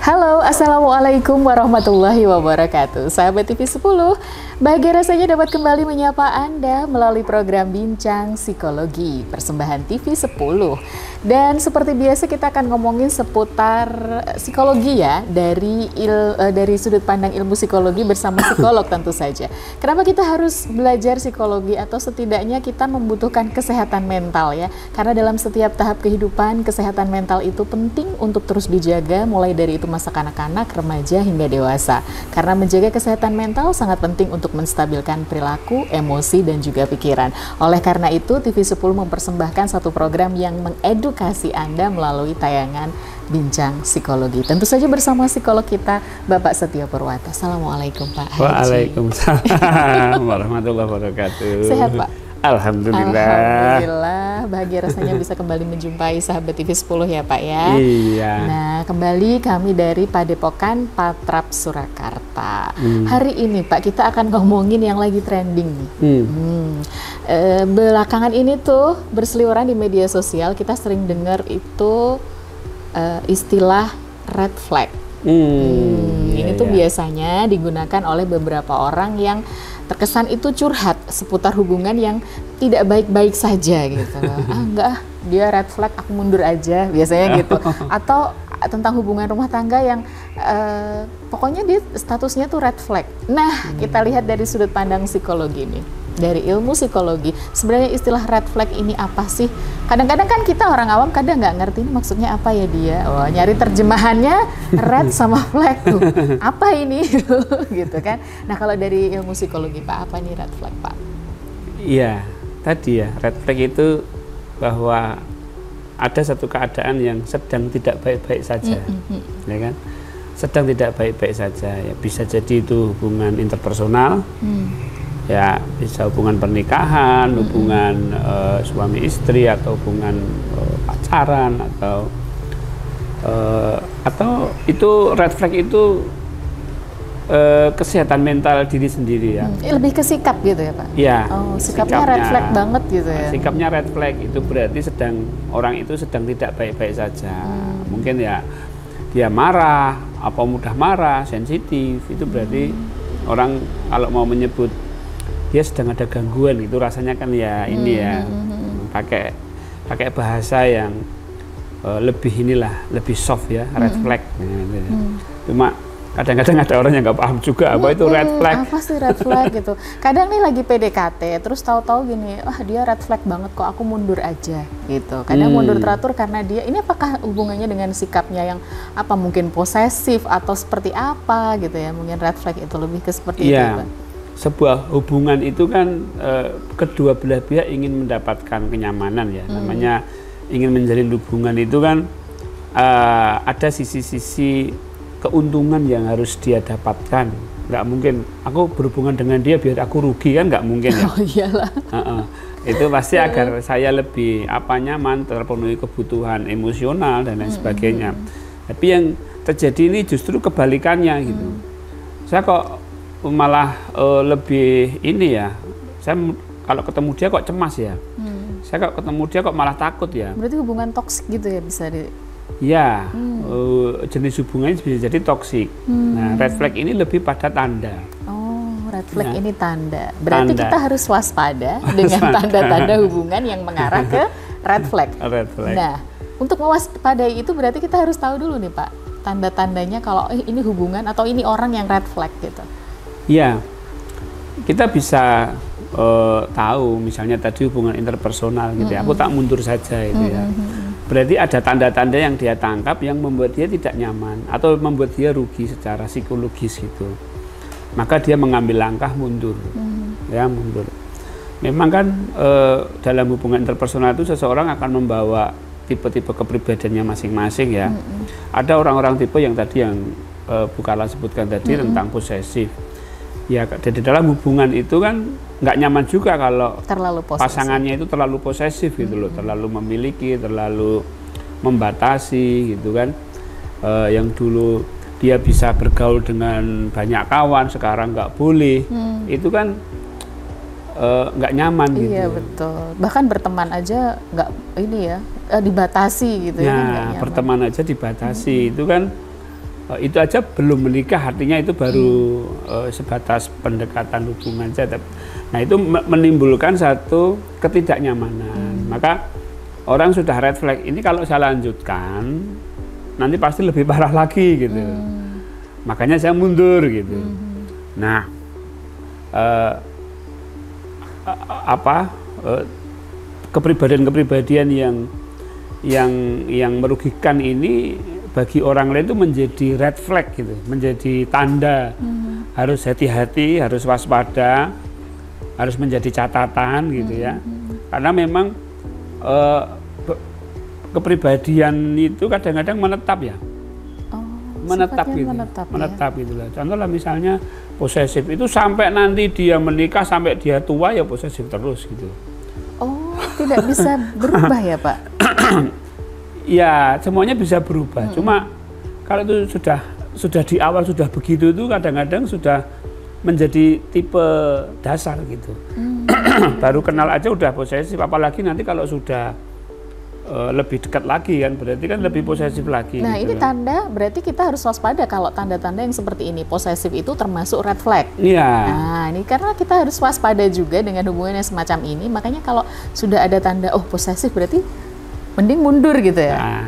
Halo, Assalamualaikum warahmatullahi wabarakatuh. Sahabat TV 10, bahagia rasanya dapat kembali menyapa Anda melalui program Bincang Psikologi, persembahan TV 10. Dan seperti biasa kita akan ngomongin seputar psikologi ya, dari sudut pandang ilmu psikologi bersama psikolog tentu saja. Kenapa kita harus belajar psikologi atau setidaknya kita membutuhkan kesehatan mental ya? Karena dalam setiap tahap kehidupan, kesehatan mental itu penting untuk terus dijaga, mulai dari itu masa kanak-kanak, remaja hingga dewasa. Karena menjaga kesehatan mental sangat penting untuk menstabilkan perilaku, emosi, dan juga pikiran. Oleh karena itu, TV 10 mempersembahkan satu program yang mengedukasi Anda melalui tayangan Bincang Psikologi. Tentu saja bersama psikolog kita, Bapak Setio Purwata. Assalamualaikum Pak Haji. Waalaikumsalam warahmatullahi wabarakatuh. Sehat Pak? Alhamdulillah. Alhamdulillah, bahagia rasanya bisa kembali menjumpai sahabat TV 10 ya Pak ya. Iya. Nah, kembali kami dari Padepokan Patrap Surakarta. Hari ini Pak, kita akan ngomongin yang lagi trending nih. Belakangan ini tuh berseliweran di media sosial, kita sering dengar itu istilah red flag. Ini tuh biasanya digunakan oleh beberapa orang yang terkesan itu curhat seputar hubungan yang tidak baik-baik saja gitu. Enggak, dia red flag, aku mundur aja, biasanya gitu. Atau tentang hubungan rumah tangga yang pokoknya dia statusnya tuh red flag. Nah, kita lihat dari sudut pandang psikologi nih. Dari ilmu psikologi, sebenarnya istilah red flag ini apa sih? Kadang-kadang kan kita orang awam kadang nggak ngerti ini maksudnya apa ya dia. Wah, nyari terjemahannya red sama flag tuh. Apa ini? Gitu kan. Nah, kalau dari ilmu psikologi Pak, apa nih red flag Pak? Iya, tadi ya, red flag itu bahwa ada satu keadaan yang sedang tidak baik-baik saja. Ya kan? Sedang tidak baik-baik saja. Ya, bisa jadi itu hubungan interpersonal. Ya, bisa hubungan pernikahan, hubungan suami istri, atau hubungan pacaran, atau itu red flag itu kesehatan mental diri sendiri ya. Lebih ke sikap gitu ya Pak? Iya. Oh, sikapnya red flag banget gitu ya? Sikapnya red flag itu berarti orang itu sedang tidak baik-baik saja. Mungkin ya dia marah, apa mudah marah, sensitif, itu berarti orang kalau mau menyebut dia sedang ada gangguan, itu rasanya kan ya ini ya pakai bahasa yang lebih soft ya, red flag. Cuma kadang-kadang ada orang yang nggak paham juga apa itu red flag. Apa sih red flag gitu? Kadang nih lagi PDKT, terus tahu-tahu gini, dia red flag banget kok, aku mundur aja gitu. Kadang mundur teratur karena dia, ini apakah hubungannya dengan sikapnya yang apa mungkin posesif atau seperti apa gitu ya? Mungkin red flag itu lebih ke seperti itu Pak. Sebuah hubungan itu kan kedua belah pihak ingin mendapatkan kenyamanan ya, namanya ingin menjalin hubungan itu kan ada sisi-sisi keuntungan yang harus dia dapatkan. Nggak mungkin aku berhubungan dengan dia biar aku rugi, kan nggak mungkin ya. Oh iyalah. Itu pasti agar saya lebih nyaman, terpenuhi kebutuhan emosional dan lain sebagainya. Tapi yang terjadi ini justru kebalikannya gitu. Saya kok malah lebih ini ya, saya kalau ketemu dia kok cemas ya, saya kok ketemu dia kok malah takut ya. Berarti hubungan toksik gitu ya bisa di... Ya, jenis hubungannya bisa jadi toksik. Nah, red flag ini lebih pada tanda. Oh, red flag ini tanda. Berarti kita harus waspada dengan tanda-tanda hubungan yang mengarah ke red flag. Red flag. Nah, untuk mewaspadai itu berarti kita harus tahu dulu nih Pak, tanda-tandanya kalau ini hubungan atau ini orang yang red flag gitu. Ya, kita bisa tahu misalnya tadi hubungan interpersonal gitu ya, aku tak mundur saja itu ya. Berarti ada tanda-tanda yang dia tangkap yang membuat dia tidak nyaman atau membuat dia rugi secara psikologis gitu. Maka dia mengambil langkah mundur. Ya, mundur. Memang kan dalam hubungan interpersonal itu seseorang akan membawa tipe-tipe kepribadiannya masing-masing ya. Ada orang-orang tipe yang tadi yang Bu Carla sebutkan tadi tentang posesif. Ya, di dalam hubungan itu kan nggak nyaman juga kalau pasangannya itu terlalu posesif gitu loh, terlalu memiliki, terlalu membatasi gitu kan. Yang dulu dia bisa bergaul dengan banyak kawan, sekarang nggak boleh. Itu kan nggak nyaman gitu. Iya betul. Bahkan berteman aja nggak ini ya dibatasi gitu ya. Nah, berteman aja dibatasi itu kan itu aja belum menikah, artinya itu baru sebatas pendekatan hubungan saja. Nah itu menimbulkan satu ketidaknyamanan. Maka orang sudah red flag ini kalau saya lanjutkan nanti pasti lebih parah lagi gitu. Makanya saya mundur gitu. Nah kepribadian-kepribadian yang merugikan ini bagi orang lain itu menjadi red flag gitu, menjadi tanda harus hati-hati, harus waspada, harus menjadi catatan gitu ya. Karena memang kepribadian itu kadang-kadang menetap ya. Menetap gitu. Menetap gitu lah. Contohnya misalnya posesif itu sampai nanti dia menikah, sampai dia tua ya posesif terus gitu. Oh, tidak bisa berubah ya, Pak? Ya, semuanya bisa berubah. Cuma kalau itu sudah di awal sudah begitu itu kadang-kadang sudah menjadi tipe dasar gitu. Baru kenal aja udah posesif, apalagi nanti kalau sudah lebih dekat lagi kan, berarti kan lebih posesif lagi. Nah gitu. Ini tanda, berarti kita harus waspada kalau tanda-tanda yang seperti ini. Posesif itu termasuk red flag. Iya. Nah ini karena kita harus waspada juga dengan hubungan yang semacam ini. Makanya kalau sudah ada tanda, oh posesif berarti mending mundur gitu ya. Nah,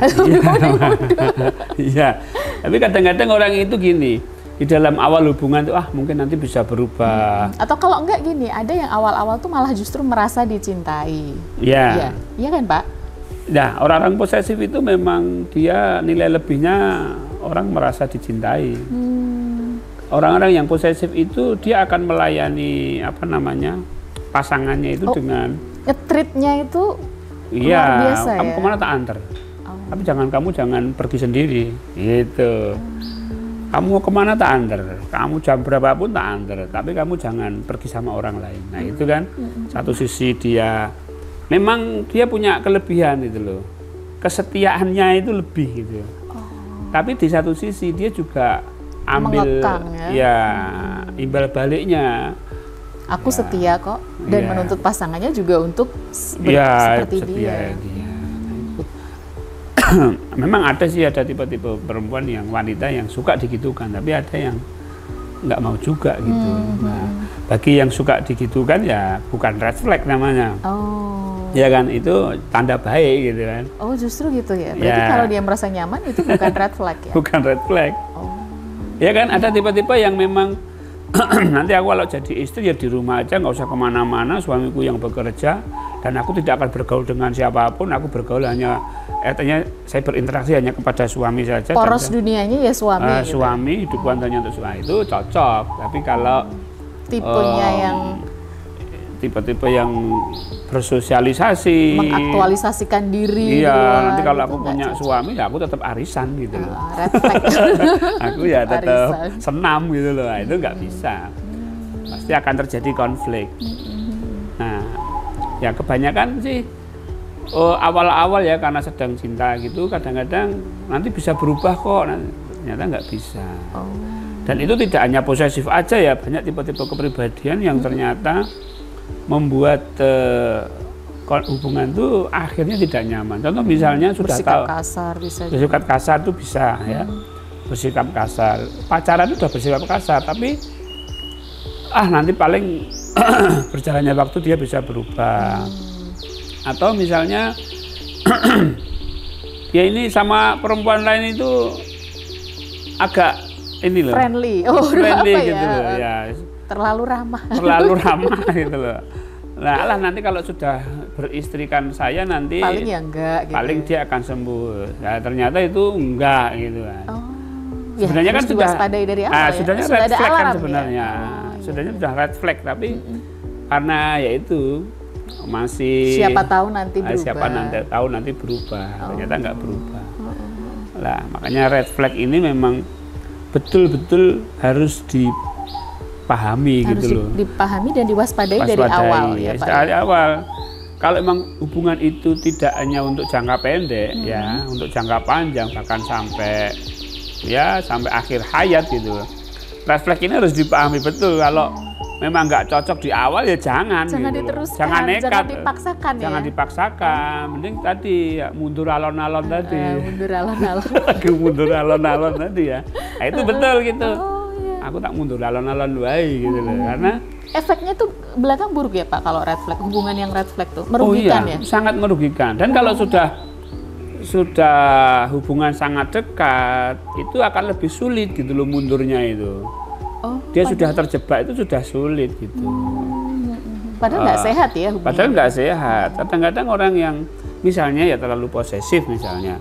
iya. Tapi kadang-kadang orang itu gini, di dalam awal hubungan itu mungkin nanti bisa berubah. Atau kalau enggak gini, ada yang awal-awal tuh malah justru merasa dicintai. Iya. Iya kan Pak? Nah, orang-orang posesif itu memang dia nilai lebihnya orang merasa dicintai. Orang-orang yang posesif itu dia akan melayani pasangannya itu dengan nge-treatnya itu iya, luar biasa kamu ya? Kemana tak antar. Tapi kamu jangan pergi sendiri, gitu. Kamu mau kemana tak antar, kamu jam berapapun tak antar, tapi kamu jangan pergi sama orang lain. Nah itu kan satu sisi dia memang dia punya kelebihan itu loh, kesetiaannya itu lebih gitu. Tapi di satu sisi dia juga ambil imbal baliknya. Aku setia kok dan menuntut pasangannya juga untuk seperti dia. Memang ada tipe-tipe perempuan yang wanita yang suka digitukan, tapi ada yang nggak mau juga gitu. Nah, bagi yang suka digitukan ya bukan red flag namanya. Ya kan, itu tanda baik gitu kan. Oh justru gitu ya. Berarti kalau dia merasa nyaman itu bukan red flag ya? Bukan red flag. Ya kan, ada tipe-tipe yang memang nanti aku kalau jadi istri ya di rumah aja, nggak usah kemana-mana, suamiku yang bekerja dan aku tidak akan bergaul dengan siapapun, aku bergaul hanya saya berinteraksi hanya kepada suami saja. Poros dunianya ya suami. Suami, hidupku hanya untuk suami, itu cocok. Tapi kalau tipenya yang tipe-tipe yang bersosialisasi, mengaktualisasikan diri. Iya, nanti kalau aku punya suami ya aku tetap arisan gitu loh. Red flag. Aku ya tetap senam gitu loh. Nah, itu nggak bisa. Pasti akan terjadi konflik. Nah, ya kebanyakan sih awal-awal ya karena sedang cinta gitu, kadang-kadang nanti bisa berubah kok. Ternyata nggak bisa. Dan itu tidak hanya posesif aja ya, banyak tipe-tipe kepribadian yang ternyata membuat hubungan itu akhirnya tidak nyaman. Contoh misalnya sudah bersikap tahu kasar bisa. Bersikap kasar itu bisa ya. Bersikap kasar. Pacaran itu udah bersikap kasar, tapi nanti paling berjalannya waktu dia bisa berubah. Atau misalnya ya ini sama perempuan lain itu agak ini loh. Friendly gitu loh ya. Terlalu ramah gitu loh. Nah nanti kalau sudah beristrikan saya nanti paling ya enggak gitu. Paling dia akan sembuh. Nah, ternyata itu enggak gitu kan. Sebenarnya kan sudah waspadai dari awal sudahnya sudah red flag kan sebenarnya. Sudahnya sudah red flag, tapi karena ya itu masih siapa tahu nanti berubah. Ternyata enggak berubah. Lah makanya red flag ini memang betul-betul harus dipahami gitu loh. Dipahami dan diwaspadai dari awal ya Pak. Dari awal. Kalau memang hubungan itu tidak hanya untuk jangka pendek ya, untuk jangka panjang bahkan sampai akhir hayat gitu. Red flag ini harus dipahami betul. Kalau memang nggak cocok di awal ya jangan gitu. Diteruskan, jangan nekat, jangan dipaksakan ya. Jangan dipaksakan, mending tadi ya, mundur alon-alon tadi. Mundur alon-alon. Mundur alon-alon tadi ya. Nah, itu betul gitu. Oh, iya. Aku tak mundur alon-alon baik gitu loh, karena efeknya tuh belakang buruk ya Pak kalau red flag, hubungan yang red flag tuh merugikan ya? Sangat merugikan. Dan kalau sudah hubungan sangat dekat, itu akan lebih sulit gitu loh mundurnya itu. Dia sudah terjebak itu sudah sulit gitu. Padahal nggak sehat ya hubungan. Padahal nggak sehat. Kadang-kadang orang yang misalnya ya terlalu posesif misalnya.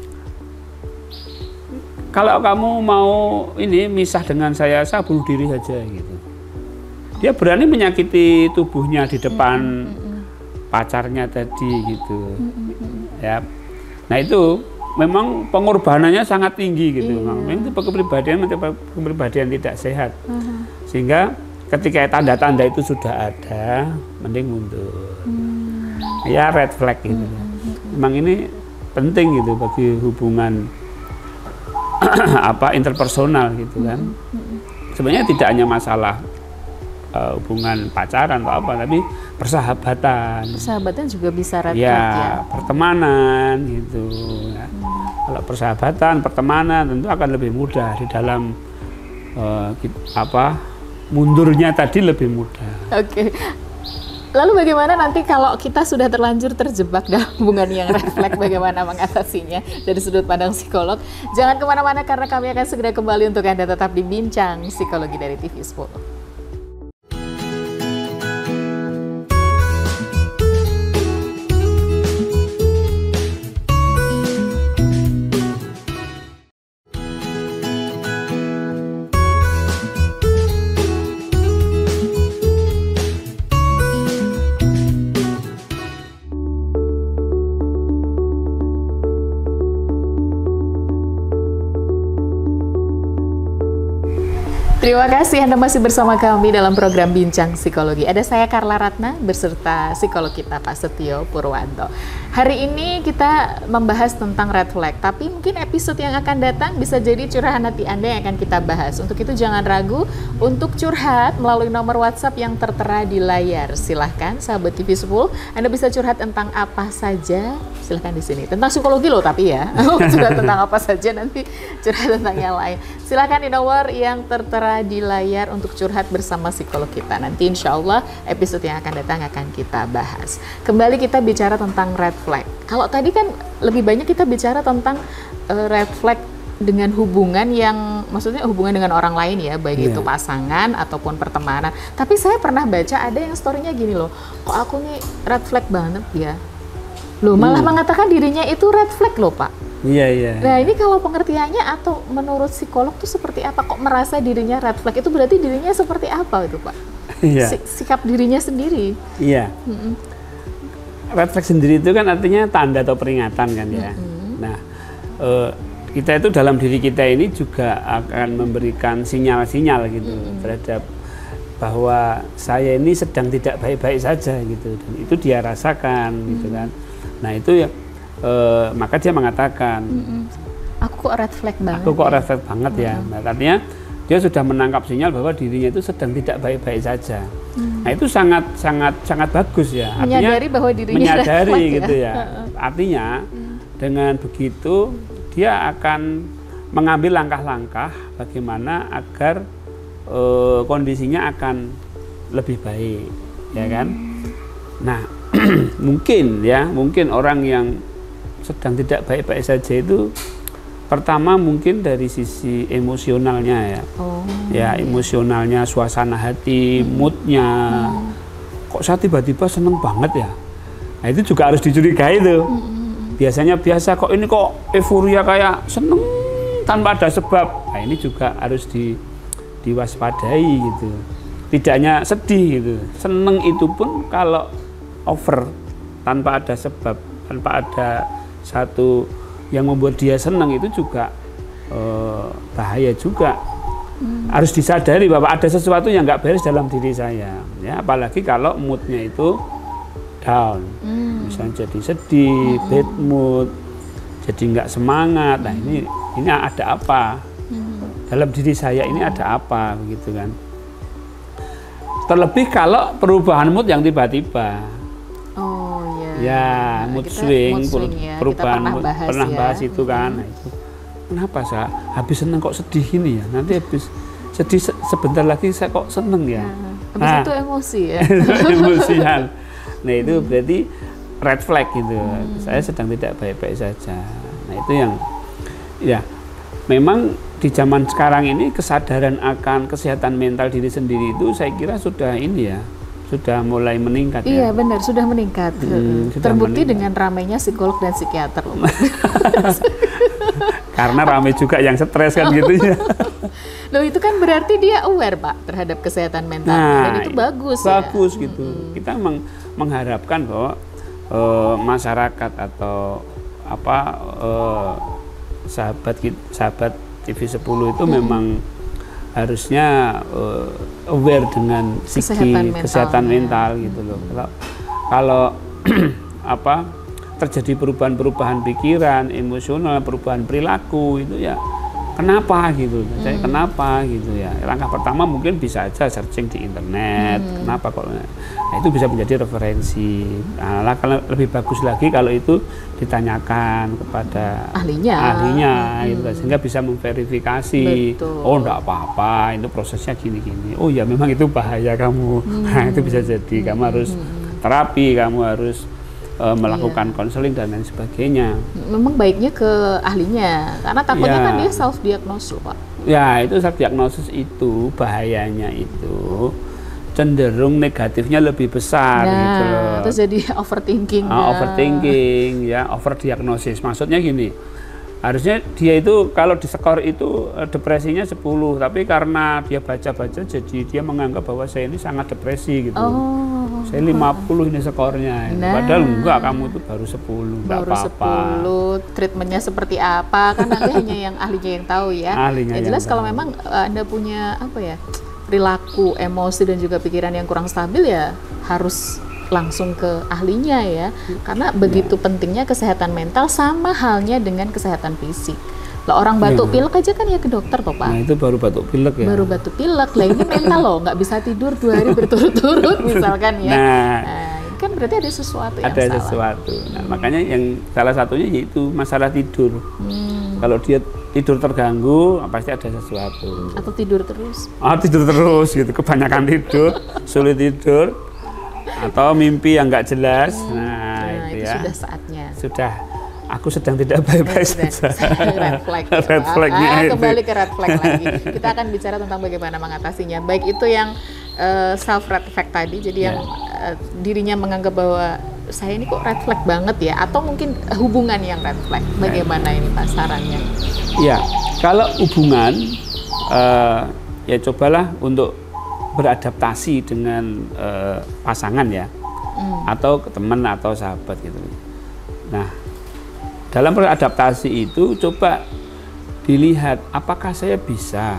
Kalau kamu mau ini misah dengan saya bunuh diri saja gitu. Dia berani menyakiti tubuhnya di depan pacarnya tadi gitu. Ya. Nah itu memang pengorbanannya sangat tinggi gitu. Memang itu kepribadian tidak sehat. Sehingga ketika tanda-tanda itu sudah ada, mending mundur. Ya red flag gitu. Memang ini penting gitu bagi hubungan interpersonal gitu kan. Sebenarnya tidak hanya masalah hubungan pacaran atau apa, tapi persahabatan. Persahabatan juga bisa red flag ya. Pertemanan gitu. Ya. Kalau persahabatan, pertemanan tentu akan lebih mudah di dalam mundurnya tadi lebih mudah. Oke. Lalu bagaimana nanti kalau kita sudah terlanjur terjebak dalam hubungan yang red flag, bagaimana mengatasinya dari sudut pandang psikolog? Jangan kemana-mana karena kami akan segera kembali untuk Anda tetap di Bincang Psikologi dari TV 10. Terima kasih Anda masih bersama kami dalam program Bincang Psikologi. Ada saya Carla Ratna beserta psikolog kita Pak Setio Purwanto. Hari ini kita membahas tentang red flag, tapi mungkin episode yang akan datang bisa jadi curahan hati Anda yang akan kita bahas. Untuk itu jangan ragu untuk curhat melalui nomor WhatsApp yang tertera di layar. Silahkan sahabat TV 10, Anda bisa curhat tentang apa saja. Silahkan di sini. Tentang psikologi loh tapi ya. Sudah tentang apa saja, nanti curhat tentang yang lain. Silahkan di nomor yang tertera di layar untuk curhat bersama psikolog kita. Nanti insya Allah episode yang akan datang akan kita bahas. Kembali kita bicara tentang red flag. Kalau tadi kan lebih banyak kita bicara tentang red flag dengan hubungan yang, maksudnya hubungan dengan orang lain ya, baik itu pasangan ataupun pertemanan. Tapi saya pernah baca ada yang story-nya gini loh, kok aku nih red flag banget ya. Loh malah mengatakan dirinya itu red flag loh Pak. Iya. Nah ini kalau pengertiannya atau menurut psikolog tuh seperti apa? Kok merasa dirinya red flag? Itu berarti dirinya seperti apa itu Pak? Iya. Sikap dirinya sendiri. Iya. Red flag sendiri itu kan artinya tanda atau peringatan kan ya. Nah kita itu dalam diri kita ini juga akan memberikan sinyal-sinyal gitu terhadap bahwa saya ini sedang tidak baik-baik saja gitu. Dan itu dia rasakan gitu kan. Nah itu ya. Maka dia mengatakan, aku kok red flag banget. Aku kok red flag banget ya. Nah, artinya dia sudah menangkap sinyal bahwa dirinya itu sedang tidak baik-baik saja. Nah itu sangat bagus ya. Artinya, menyadari bahwa dirinya red flag gitu ya. Artinya dengan begitu dia akan mengambil langkah-langkah bagaimana agar kondisinya akan lebih baik, ya kan? Nah mungkin orang yang sedang tidak baik-baik saja itu pertama mungkin dari sisi emosionalnya ya. Emosionalnya, suasana hati, moodnya. Kok saya tiba-tiba seneng banget ya. Nah itu juga harus dicurigai tuh. Biasanya kok ini kok euforia kayak seneng tanpa ada sebab. Nah ini juga harus diwaspadai gitu. Tidak hanya sedih gitu. Seneng itu pun kalau over tanpa ada sebab, tanpa ada satu yang membuat dia senang itu juga bahaya juga. Harus disadari bahwa ada sesuatu yang nggak beres dalam diri saya ya, apalagi kalau moodnya itu down, misalnya jadi sedih, bad mood, jadi nggak semangat. Nah ini ada apa dalam diri saya, ini ada apa begitu kan. Terlebih kalau perubahan mood yang tiba-tiba. Oh iya. Ya, mood swing, ya. perubahan mood, pernah ya. bahas itu kan. Nah, itu. Kenapa saya habis seneng kok sedih ini ya? Nanti habis sedih sebentar lagi saya kok seneng ya. Habis itu emosi ya. Emosian. Nah itu berarti red flag gitu. Saya sedang tidak baik-baik saja. Nah itu yang ya memang di zaman sekarang ini kesadaran akan kesehatan mental diri sendiri itu saya kira sudah ini ya, sudah mulai meningkat. Iya ya. benar, sudah meningkat. Sudah Terbukti meningkat. dengan ramainya psikolog dan psikiater. Karena ramai juga yang stres kan gitu ya. Loh itu kan berarti dia aware Pak terhadap kesehatan mental dan itu bagus ya. Bagus gitu. Kita mengharapkan bahwa masyarakat atau apa sahabat TV10 itu memang harusnya aware dengan kesehatan mental gitu loh. Kalau apa terjadi perubahan-perubahan pikiran, emosional, perubahan perilaku itu ya kenapa gitu, saya kenapa gitu ya. Langkah pertama mungkin bisa aja searching di internet, kenapa kok, nah, itu bisa menjadi referensi. Nah, kalau lebih bagus lagi kalau itu ditanyakan kepada ahlinya gitu, sehingga bisa memverifikasi. Betul. Oh enggak apa-apa, itu prosesnya gini-gini. Oh ya memang itu bahaya kamu. Nah itu bisa jadi kamu harus terapi, kamu harus melakukan konseling dan lain sebagainya. Memang baiknya ke ahlinya, karena takutnya kan dia self diagnose Pak. Ya itu self diagnosis itu bahayanya itu cenderung negatifnya lebih besar gitu loh. Terus jadi overthinking. Overthinking ya, overdiagnosis. Maksudnya gini, harusnya dia itu kalau di skor itu depresinya 10, tapi karena dia baca-baca jadi dia menganggap bahwa saya ini sangat depresi gitu. Saya 50 ini skornya. Padahal enggak, kamu itu baru 10, enggak apa-apa. 10, treatmentnya seperti apa kan nanti hanya yang ahlinya yang tahu ya. Ahlinya yang jelas yang kalau tahu. memang Anda punya apa ya, perilaku, emosi dan juga pikiran yang kurang stabil ya harus langsung ke ahlinya ya. Karena begitu pentingnya kesehatan mental sama halnya dengan kesehatan fisik. Lah orang batuk pilek aja kan ya ke dokter toh Pak. Nah itu baru batuk pilek ya. Baru batuk pilek, lah ini mental loh, nggak bisa tidur 2 hari berturut-turut misalkan ya. Nah, ini kan berarti ada sesuatu yang ada salah. Sesuatu. Nah, makanya yang salah satunya yaitu masalah tidur. Kalau dia tidur terganggu, pasti ada sesuatu. Atau tidur terus. Tidur terus gitu, kebanyakan tidur, sulit tidur, atau mimpi yang nggak jelas. Nah itu ya. Sudah saatnya. Sudah. Aku sedang tidak baik-baik saja. Red flag. Red flagnya itu. Kembali ke red flag lagi. Kita akan bicara tentang bagaimana mengatasinya. Baik itu yang self red flag tadi, jadi yang dirinya menganggap bahwa saya ini kok red flag banget ya, atau mungkin hubungan yang red flag. Bagaimana ini Pak sarannya? Ya, kalau hubungan ya cobalah untuk beradaptasi dengan pasangan ya, atau teman atau sahabat gitu. Nah, dalam beradaptasi itu coba dilihat apakah saya bisa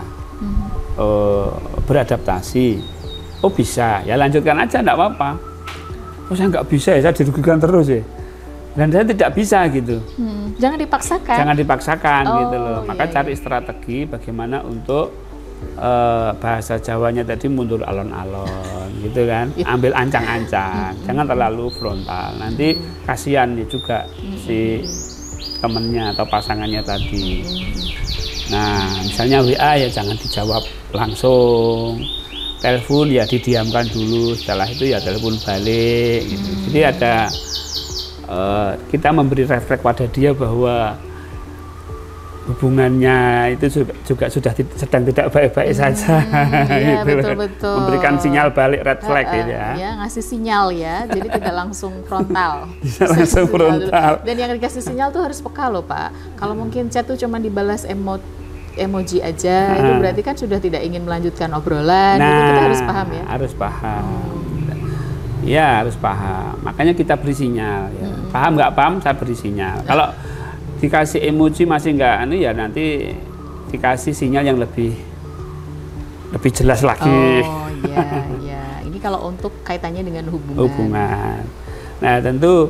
beradaptasi. Oh bisa, ya lanjutkan aja, enggak apa-apa. Oh saya nggak bisa ya, saya dirugikan terus ya. Dan saya tidak bisa gitu. Jangan dipaksakan. Jangan dipaksakan gitu loh. Maka cari strategi bagaimana untuk bahasa Jawanya tadi mundur alon-alon gitu kan. Ambil ancang-ancang, jangan terlalu frontal. Nanti kasihan ya juga si temennya atau pasangannya tadi. Nah, misalnya WA ya jangan dijawab langsung. Telepon ya didiamkan dulu, setelah itu ya telepon balik gitu. Jadi ada kita memberi refleks pada dia bahwa hubungannya itu juga sudah sedang tidak baik-baik saja. Iya, gitu. betul-betul. Memberikan sinyal balik red flag gitu ya. Ya, ngasih sinyal ya, jadi tidak langsung frontal. Langsung frontal. Dan yang dikasih sinyal tuh harus peka loh Pak. Kalau mungkin chat tuh cuma dibalas emoji aja, itu berarti kan sudah tidak ingin melanjutkan obrolan. Itu kita harus paham ya. Harus paham. Ya harus paham. Makanya kita beri sinyal. Ya. Paham nggak paham, saya beri sinyal. Kalau dikasih emoji masih nggak, ya nanti dikasih sinyal yang lebih jelas lagi. Oh iya. Ini kalau untuk kaitannya dengan hubungan. Nah tentu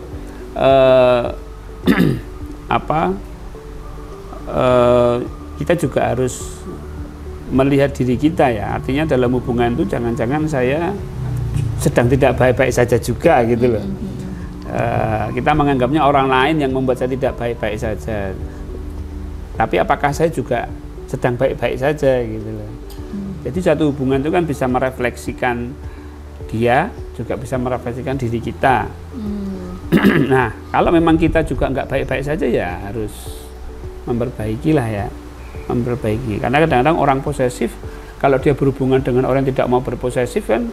kita juga harus melihat diri kita ya. Artinya dalam hubungan itu jangan-jangan saya sedang tidak baik-baik saja juga gitu loh. Kita menganggapnya orang lain yang membuat saya tidak baik-baik saja. Tapi apakah saya juga sedang baik-baik saja gitu loh. Jadi satu hubungan itu kan bisa merefleksikan dia, juga bisa merefleksikan diri kita. Nah, kalau memang kita juga nggak baik-baik saja ya harus memperbaiki lah ya. Memperbaiki. Karena kadang-kadang orang posesif, kalau dia berhubungan dengan orang yang tidak mau berposesif kan,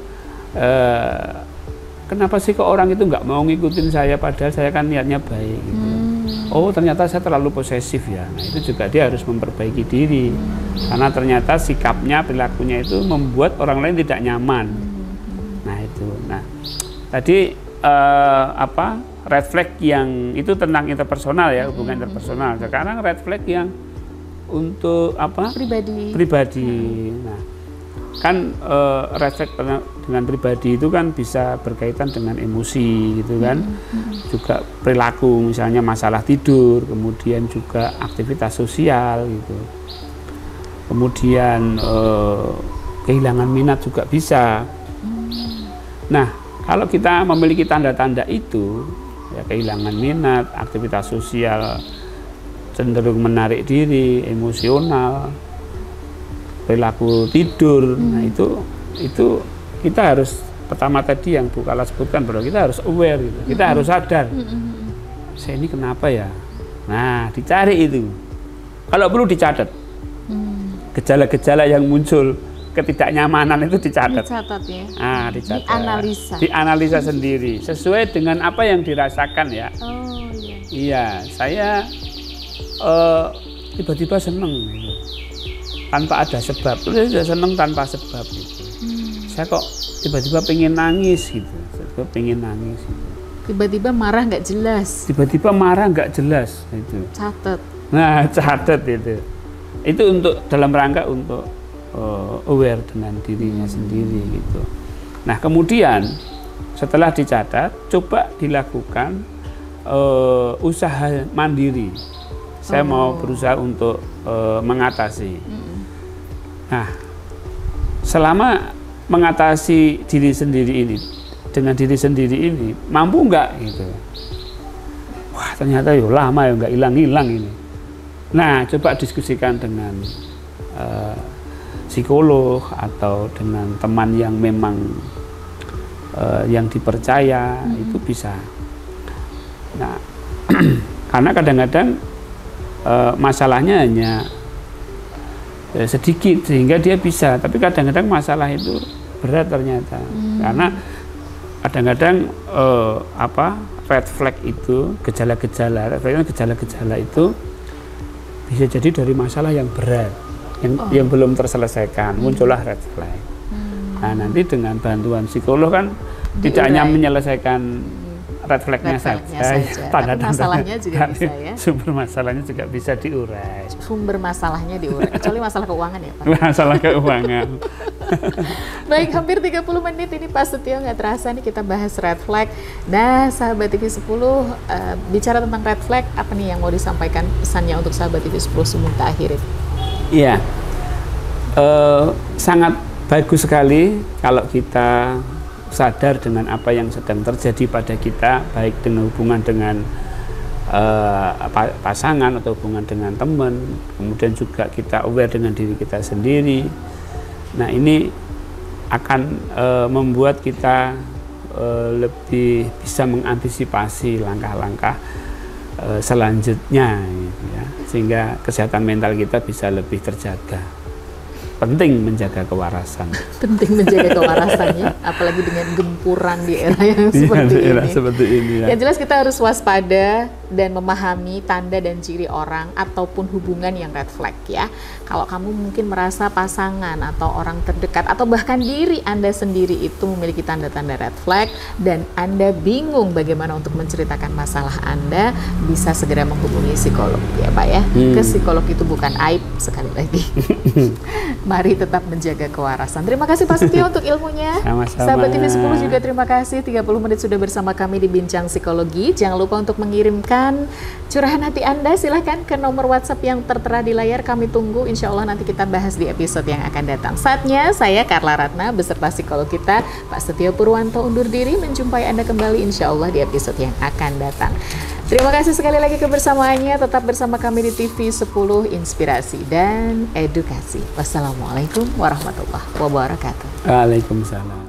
kenapa sih kok orang itu nggak mau ngikutin saya padahal saya kan niatnya baik gitu. Oh ternyata saya terlalu posesif ya. Nah itu juga dia harus memperbaiki diri karena ternyata sikapnya, perilakunya itu membuat orang lain tidak nyaman. Nah itu. Nah tadi red flag yang itu tentang interpersonal ya, hubungan interpersonal. Sekarang red flag yang untuk pribadi. Nah kan red flag dengan pribadi itu kan bisa berkaitan dengan emosi gitu kan, juga perilaku misalnya masalah tidur, kemudian juga aktivitas sosial gitu, kemudian kehilangan minat juga bisa. Nah kalau kita memiliki tanda-tanda itu ya, kehilangan minat, aktivitas sosial cenderung menarik diri, emosional, perilaku tidur, nah itu kita harus pertama tadi yang Bu Kala sebutkan bahwa kita harus aware gitu. Kita harus sadar. Saya ini kenapa ya? Nah, dicari itu. Kalau perlu dicatat. Gejala-gejala yang muncul ketidaknyamanan itu dicatat. Dicatat ya. Nah, dicatat. Dianalisa. Dianalisa sendiri sesuai dengan apa yang dirasakan ya. Oh iya. Iya, saya tiba-tiba seneng gitu. Tanpa ada sebab. Saya sudah seneng tanpa sebab gitu. Saya kok tiba-tiba pengen nangis gitu, Tiba-tiba marah nggak jelas. Itu. Catat. Nah, catat itu. Itu untuk dalam rangka untuk aware dengan dirinya sendiri gitu. Nah, kemudian setelah dicatat, coba dilakukan usaha mandiri. Saya mau berusaha untuk mengatasi. Nah, selama mengatasi diri sendiri ini dengan diri sendiri ini mampu nggak gitu? Wah ternyata yo lama ya nggak hilang ini. Nah coba diskusikan dengan psikolog atau dengan teman yang memang yang dipercaya itu bisa. Nah karena kadang-kadang masalahnya hanya sedikit sehingga dia bisa, tapi kadang-kadang masalah itu berat ternyata karena kadang-kadang red flag itu gejala-gejala itu bisa jadi dari masalah yang berat yang belum terselesaikan, muncullah red flag. Nah nanti dengan bantuan psikolog kan tidak hanya menyelesaikan red flagnya saja, masalahnya juga bisa ya. Sumber masalahnya juga bisa diurai. Kecuali masalah keuangan ya Pak. Masalah keuangan. Baik, hampir 30 menit ini Pak Setio, nggak terasa nih kita bahas red flag. Nah, sahabat TV 10, bicara tentang red flag, apa nih yang mau disampaikan pesannya untuk sahabat TV 10 sebelum kita akhiri? Iya, sangat bagus sekali kalau kita sadar dengan apa yang sedang terjadi pada kita, baik dengan hubungan dengan pasangan atau hubungan dengan teman, kemudian juga kita aware dengan diri kita sendiri. Nah ini akan membuat kita lebih bisa mengantisipasi langkah-langkah selanjutnya gitu ya, sehingga kesehatan mental kita bisa lebih terjaga. Penting menjaga kewarasan. Ya, apalagi dengan gempuran di era yang seperti ini. Yang jelas kita harus waspada dan memahami tanda dan ciri orang ataupun hubungan yang red flag ya. Kalau kamu mungkin merasa pasangan atau orang terdekat atau bahkan diri Anda sendiri itu memiliki tanda-tanda red flag dan Anda bingung bagaimana untuk menceritakan masalah Anda, bisa segera menghubungi psikolog ya Pak ya. Ke psikolog itu bukan aib, sekali lagi. Mari tetap menjaga kewarasan. Terima kasih Pak Setio untuk ilmunya. Sama-sama. Sahabat TV 10 juga terima kasih 30 menit sudah bersama kami di Bincang Psikologi. Jangan lupa untuk mengirimkan menyampaikan curahan hati Anda, silahkan ke nomor WhatsApp yang tertera di layar. Kami tunggu, insya Allah nanti kita bahas di episode yang akan datang. Saatnya saya Carla Ratna beserta psikolog kita Pak Setio Purwanto undur diri, menjumpai Anda kembali insya Allah di episode yang akan datang. Terima kasih sekali lagi kebersamaannya. Tetap bersama kami di TV 10, Inspirasi dan Edukasi. Wassalamualaikum warahmatullahi wabarakatuh. Waalaikumsalam.